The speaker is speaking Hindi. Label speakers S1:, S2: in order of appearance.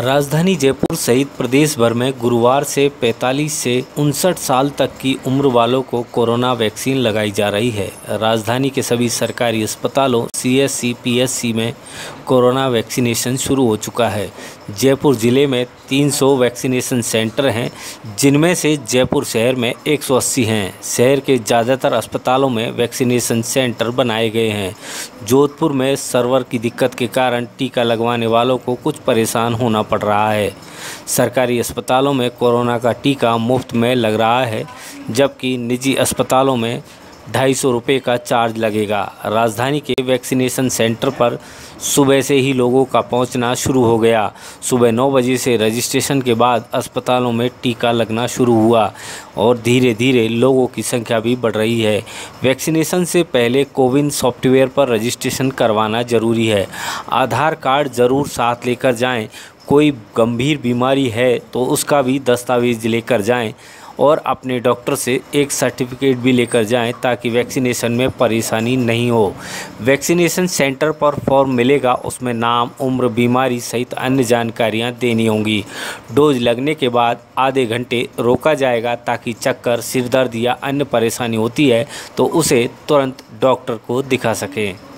S1: राजधानी जयपुर सहित प्रदेश भर में गुरुवार से 45 से 59 साल तक की उम्र वालों को कोरोना वैक्सीन लगाई जा रही है। राजधानी के सभी सरकारी अस्पतालों सीएचसी, पीएचसी में कोरोना वैक्सीनेशन शुरू हो चुका है। जयपुर जिले में 300 वैक्सीनेशन सेंटर हैं, जिनमें से जयपुर शहर में 180 हैं। शहर के ज़्यादातर अस्पतालों में वैक्सीनेशन सेंटर बनाए गए हैं। जोधपुर में सर्वर की दिक्कत के कारण टीका लगवाने वालों को कुछ परेशान होना पड़ रहा है। सरकारी अस्पतालों में कोरोना का टीका मुफ्त में लग रहा है, जबकि निजी अस्पतालों में 250 रुपये का चार्ज लगेगा। राजधानी के वैक्सीनेशन सेंटर पर सुबह से ही लोगों का पहुंचना शुरू हो गया। सुबह 9 बजे से रजिस्ट्रेशन के बाद अस्पतालों में टीका लगना शुरू हुआ और धीरे धीरे लोगों की संख्या भी बढ़ रही है। वैक्सीनेशन से पहले कोविन सॉफ्टवेयर पर रजिस्ट्रेशन करवाना ज़रूरी है। आधार कार्ड ज़रूर साथ लेकर जाएं। कोई गंभीर बीमारी है तो उसका भी दस्तावेज लेकर जाएं और अपने डॉक्टर से एक सर्टिफिकेट भी लेकर जाएं, ताकि वैक्सीनेशन में परेशानी नहीं हो। वैक्सीनेशन सेंटर पर फॉर्म मिलेगा, उसमें नाम, उम्र, बीमारी सहित अन्य जानकारियां देनी होंगी। डोज लगने के बाद आधे घंटे रोका जाएगा, ताकि चक्कर, सिरदर्द या अन्य परेशानी होती है तो उसे तुरंत डॉक्टर को दिखा सकें।